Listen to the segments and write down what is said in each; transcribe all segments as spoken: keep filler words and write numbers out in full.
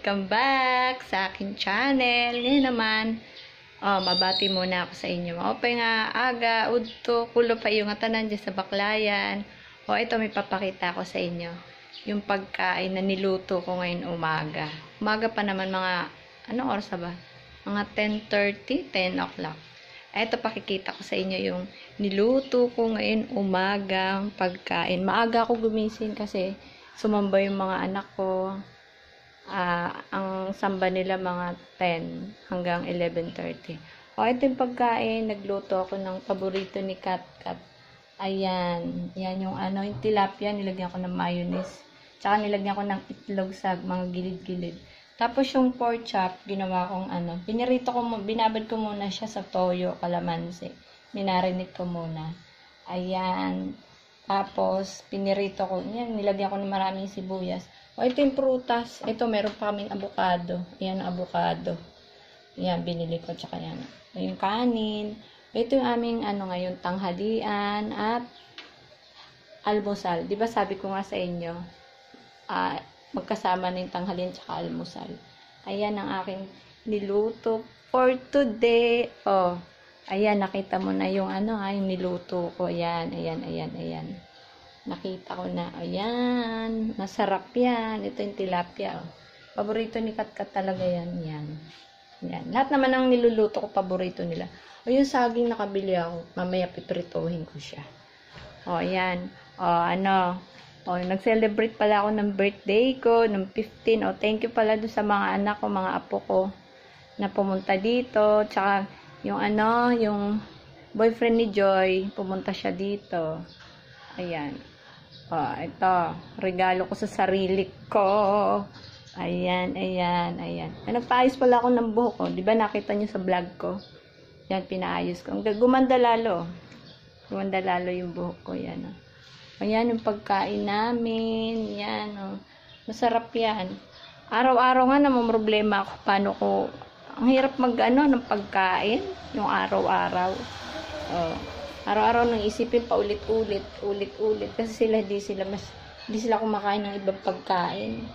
Welcome back sa aking channel. Ngayon naman, oh, mabati muna ako sa inyo. Maupay nga, aga, udto, kulo pa yung atanan dyan sa baklayan. O, oh, ito may papakita ko sa inyo. Yung pagkain na niluto ko ngayon umaga. Umaga pa naman mga, anong oras ba? Mga ten thirty, ten o'clock. Ito pakikita ko sa inyo yung niluto ko ngayon umagang pagkain. Maaga ako gumising kasi sumamba yung mga anak ko. Uh, ang samba nila mga ten hanggang eleven thirty. O, ito yung pagkain. Nagluto ako ng paborito ni Kat Kat. Ayan. Yan yung ano, yung tilapia. Nilagyan ko ng mayonnaise. Tsaka nilagyan ko ng itlog sa mga gilid-gilid. Tapos yung pork chop, ginawa kong ano. Pinirito ko, binabad ko muna siya sa toyo, kalamansi. Minarinig ko muna. Ayan. Tapos, pinirito ko. Yan, nilagyan ko ng maraming sibuyas. O, ito yung prutas. Ito, meron pa kaming avocado. Ayan, avocado. Ayan, binili ko. Tsaka yan. O, yung kanin. Ito yung aming, ano ngayon, tanghalian at almusal. Diba sabi ko nga sa inyo, ah, uh, magkasama na yung tanghalian tsaka almusal. Ayan ang aking niluto for today. O, ayan, nakita mo na yung ano ha, yung niluto ko. Ayan, ayan, ayan, ayan. Nakita ko na, ayan, masarap yan. Ito yung tilapia, oh. Paborito ni Katkat talaga yan, yan. Yan. Lahat naman ng niluluto ko, paborito nila. O, yung saging nakabili ako, mamaya pipritohin ko siya. O, ayan. O, ano, o, nag-celebrate pala ako ng birthday ko, ng fifteen. O, thank you pala doon sa mga anak ko, mga apo ko, na pumunta dito. Tsaka, yung ano, yung boyfriend ni Joy, pumunta siya dito. Ayan. Oh, ito. Regalo ko sa sarili ko. Ayan, ayan, ayan. Ay, nagpaayos pala ako ng buhok ko. Di ba nakita nyo sa vlog ko? Yan, pinaayos ko. Gumanda lalo. Gumanda lalo yung buhok ko. Yan, oh. Ayan, yung pagkain namin. Yan, oh. Masarap yan. Araw-araw nga namang problema ako. Paano ko... Ang hirap mag-ano ng pagkain. Yung araw-araw. Oh. Araw-araw nang isipin pa ulit-ulit, ulit-ulit kasi sila di sila mas di sila kumakain ng ibang pagkain.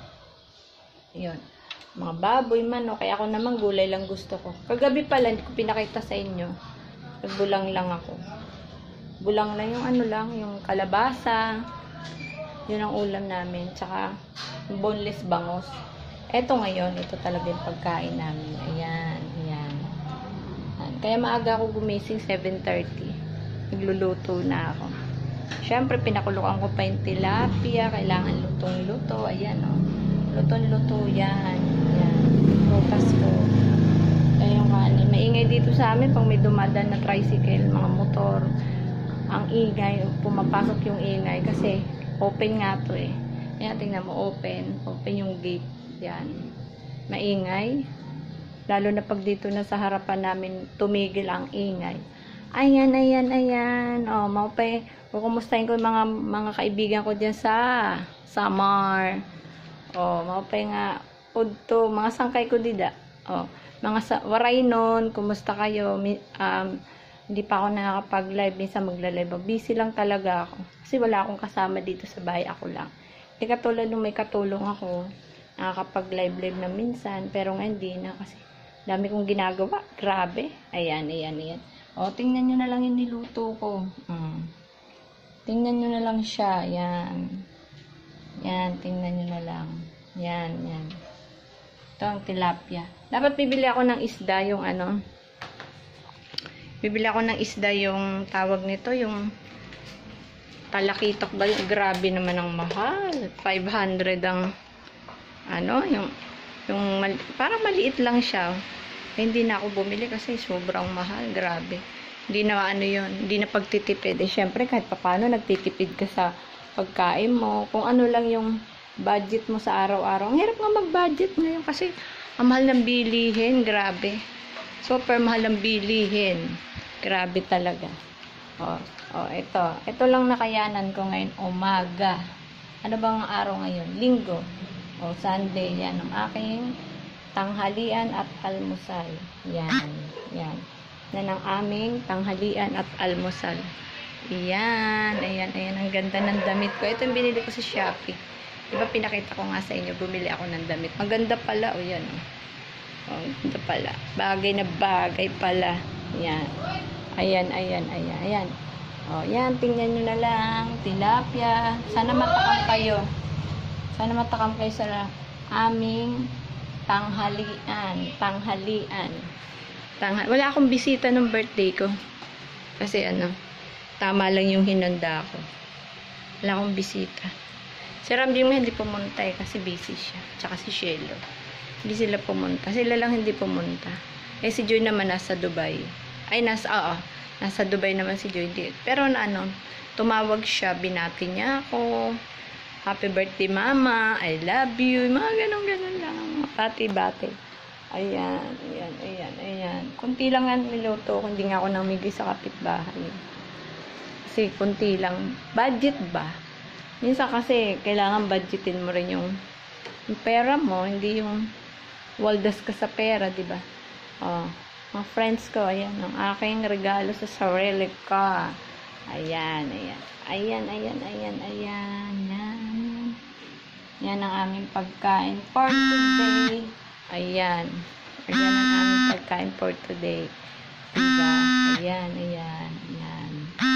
'Yon. Mga baboy man o kaya ako naman gulay lang gusto ko. Kagabi pala hindi ko pinakita sa inyo. Nagbulang lang ako. Bulang lang yung ano lang, yung kalabasa. 'Yun ang ulam namin, tsaka boneless bangos. Eto ngayon, ito talaga yung pagkain namin. Ayan, ayan. Ayan. Kaya maaga ako gumising seven thirty. Nagluluto na ako. Siyempre, pinakulukan ko pa yung tilapia. Kailangan lutong-luto. Ayan, o. Oh. Lutong-luto yan. Ayan. Lutas ko. Ayan yung kanin. Maingay dito sa amin pag may dumadaan na tricycle, mga motor. Ang ingay. Pumapasok yung ingay. Kasi, open nga to eh. Ayan, tingnan mo, open. Open yung gate. Yan. Maingay. Lalo na pag dito na sa harapan namin, tumigil ang ingay. Ayan, ayan, ayan. O, maupay. Kukumustahin ko yung mga, mga kaibigan ko dyan sa Samar. O, maupay nga. Udto, mga sangkay ko dida. O, mga sa, waray nun. Kumusta kayo? Um, hindi pa ako nakakapag-live. Minsan magla-live. Busy lang talaga ako. Kasi wala akong kasama dito sa bahay. Ako lang. Di katulad nung may katulong ako. Nakakapag-live-live na minsan. Pero nga hindi na kasi dami kong ginagawa. Grabe. Ayan, ayan, ayan. O, tingnan nyo na lang yung niluto ko. Mm. Tingnan nyo na lang siya. Yan. Yan, tingnan nyo na lang. Yan, yan. Ito ang tilapia. Dapat bibili ako ng isda yung ano. Bibili ako ng isda yung tawag nito, yung talakitok ba? Yung grabe naman ang mahal. five hundred ang ano, yung, yung mali, parang maliit lang siya. Hindi na ako bumili kasi sobrang mahal. Grabe. Hindi na ano yun. Hindi na pagtitipid. Eh, syempre, kahit paano nagtitipid ka sa pagkain mo. Kung ano lang yung budget mo sa araw-araw. Ang hirap nga mag-budget ngayon kasi ang mahal ng bilihin. Grabe. Super mahal ng bilihin. Grabe talaga. O, o, ito. Ito lang nakayanan ko ngayon. Umaga. Ano bang araw ngayon? Linggo. O, Sunday. Yan ang aking tanghalian at almusal. Yan. Yan. Yan ang aming tanghalian at almusal. Yan. Ayan. Ayan. Ang ganda ng damit ko. Ito yung binili ko sa Shopee. Diba pinakita ko nga sa inyo, bumili ako ng damit. Maganda pala, o yan. O, oh, ganda pala. Bagay na bagay pala. Yan. Ayan, ayan, ayan, ayan. O, yan, tingnan nyo na lang. Tilapia. Sana matakam kayo. Sana matakam kayo sa aming tanghalian. Tanghalian. Tanghal Wala akong bisita ng birthday ko. Kasi ano, tama lang yung hinanda ko. Wala akong bisita. Si Ramjing mo hindi pumunta eh, kasi busy siya. Tsaka si Shelo. Hindi sila pumunta. Sila lang hindi pumunta. Eh si Joy naman nasa Dubai. Ay, nasa, oo. Nasa Dubai naman si Joy. Pero na ano, tumawag siya, binati niya ako. Happy birthday mama, I love you. Mga ganun-ganun lang. Bati-bati. Ayan, ayan, ayan, ayan. Kunti lang nga niluto. Hindi nga ako namigay sa kapitbahay. Kasi kunti lang. Budget ba? Minsan kasi kailangan budgetin mo rin yung, yung pera mo, hindi yung waldas ka sa pera, di ba? Oh, mga friends ko, ayan, ang aking regalo sa sarili ko. Ayan, ayan. Ayan, ayan, ayan, ayan. Yan. Yan ang aming pagkain for today. Ayan. Ayan ang aming pagkain for today. Diba? Ayan, ayan, ayan.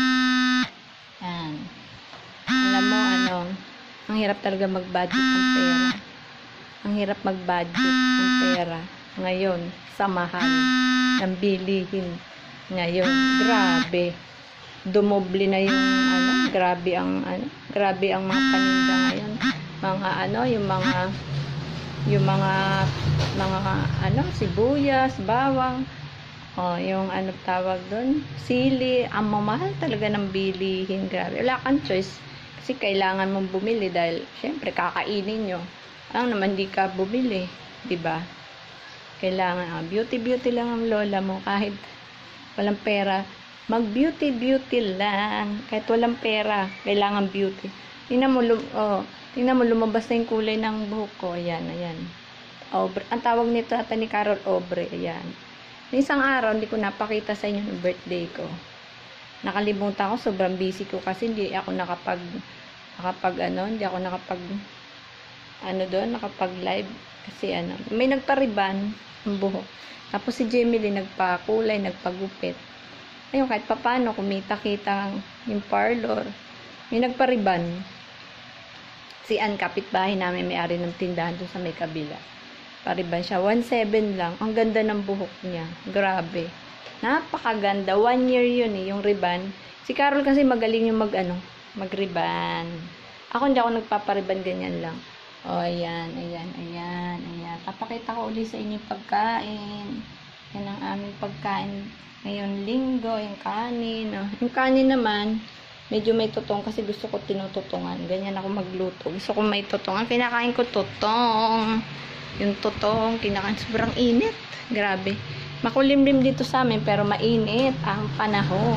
Ayan. Alam mo, ano, ang hirap talaga mag-budget ng pera. Ang hirap mag-budget ng pera. Ngayon, sa mahal ng bilihin. Ngayon, grabe. Dumoble na yung, ano, grabe ang, ano, grabe ang mga paninda ngayon. Mga, ano, yung mga, yung mga, mga, ano, sibuyas, bawang, oh, yung, ano, tawag doon, sili, ang mamahal talaga ng bilihin. Grabe. Wala kang choice. Kasi kailangan mong bumili dahil, syempre, kakainin nyo. Ang naman di ka bumili. Diba? Kailangan, ah, beauty-beauty lang ang lola mo. Kahit walang pera, mag-beauty-beauty lang. Kahit walang pera, kailangan beauty. Tingnan mo, oh, tingnan mo, lumabas na yung kulay ng buhok ko. Ayan, ayan. Obre. Ang tawag nito ata ni Carol, Obre. Ayan. Isang araw, hindi ko napakita sa inyo ng birthday ko. Nakalimutan ko, sobrang busy ko kasi hindi ako nakapag nakapag ano, hindi ako nakapag ano doon, nakapag live kasi ano, may nagpariban ng buhok. Tapos si Jemily nagpakulay, nagpagupit. Ayun, kahit papano kumita-kita yung parlor. May nagpariban. Si Ann, kapitbahay namin, may-ari ng tindahan doon sa may kabila. Pariban siya, one seven lang. Ang ganda ng buhok niya. Grabe. Napakaganda. One year yun eh, yung riban. Si Carol kasi magaling yung mag, ano, mag-riban. Ako hindi ako nagpapariban, ganyan lang. O, oh, ayan, ayan, ayan, ayan. Papakita ko ulit sa inyo yung pagkain. Yan ang aming pagkain. Ngayon, linggo, yung kanin. Oh. Yung kanin naman, medyo may tutong kasi gusto ko tinututungan. Ganyan ako magluto. Gusto ko may tutungan. Kinakain ko tutong. Yung tutong, kinakain. Sobrang init. Grabe. Makulimlim dito sa amin, pero mainit ang panahon.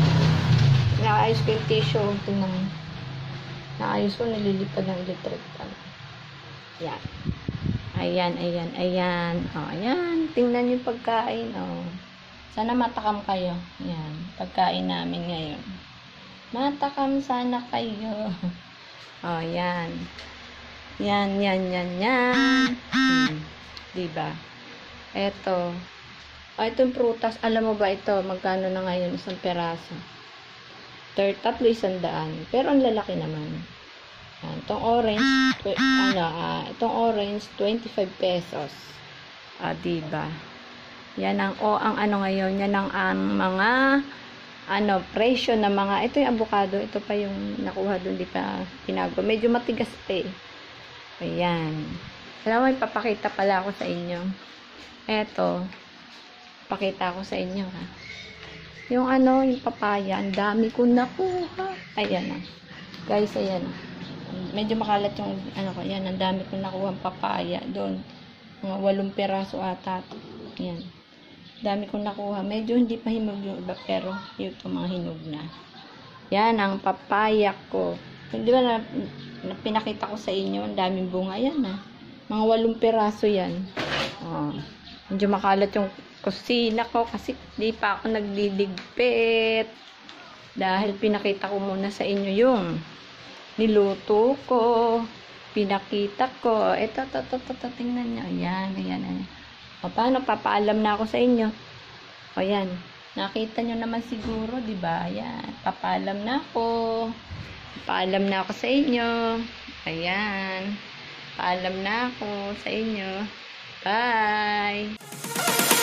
Naayos ko yung tissue. Tingnan mo. Naayos ko, nililipad ng electric pan. Yan. Ayan, ayan, ayan. O, ayan. Tingnan yung pagkain. O. Sana matakam kayo. Ayan. Pagkain namin ngayon. Matakam sana kayo. O, yan. Yan, yan, yan, yan. Hmm. Diba? Eto. O, itong prutas. Alam mo ba ito? Magkano na ngayon isang peraso? Third, tatlo isang daan. Pero ang lalaki naman. Yan. Itong orange, tw- ano, uh, itong orange, twenty-five pesos. Ah, diba? Yan ang, o, ang ano ngayon, yan ang, ang mga, ano, presyo na mga, ito yung avocado, ito pa yung nakuha doon, di pa pinago. Medyo matigas pa eh. Ayan. Alam mo, ipapakita pala ako sa inyo. Eto, pakita ko sa inyo, ha. Yung ano, yung papaya, ang dami ko nakuha. Ayan na. Guys, ayan. Medyo makalat yung, ano ko, ayan, ang dami ko nakuha ang papaya doon. Mga walong peraso ata. Ayan. Dami ko nakuha. Medyo hindi pa hinog yung iba, pero yung mga hinog na. Yan, ang papaya ko. Di ba na, na pinakita ko sa inyo, ang daming bunga. Yan, ha. Mga walong peraso yan. Oh. Medyo makalat yung kusina ko kasi di pa ako nagdidigpit. Dahil pinakita ko muna sa inyo yung niluto ko. pinakita ko. Ito, to, to, to, to, tingnan nyo. Ayan, ayan, ayan. O, paano? Papaalam na ako sa inyo. O, ayan. Nakita nyo naman siguro, di ba? Ayan. Papaalam na ako. Papaalam na ako sa inyo. Ayan. Paalam na ako sa inyo. Bye!